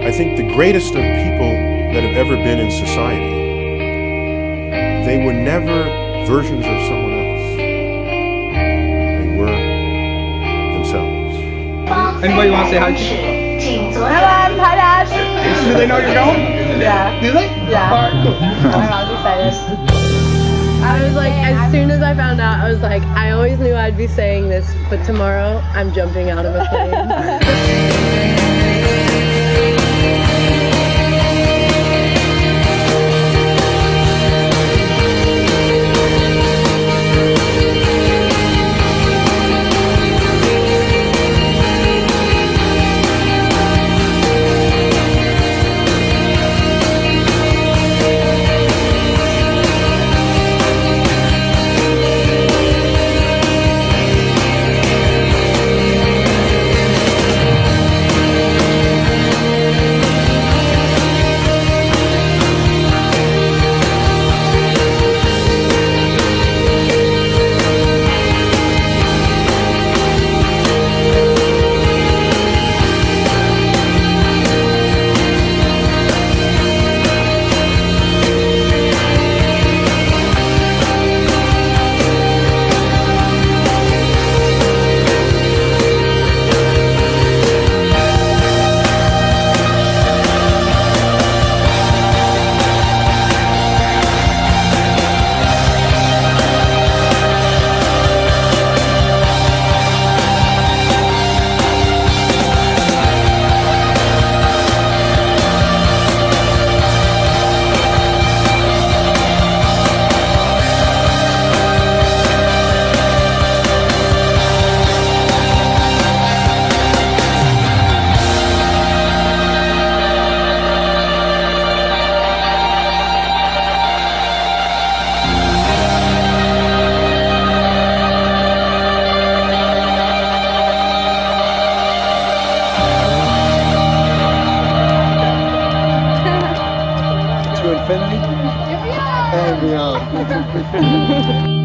I think the greatest of people that have ever been in society, they were never versions of someone else. They were themselves. Anybody want to say hi to you? Do they know you're going? Yeah. Do they? Yeah. All right, cool. I'm excited. I was like, as soon as I found out, I was like, I always knew I'd be saying this, but tomorrow I'm jumping out of a plane. To infinity and beyond.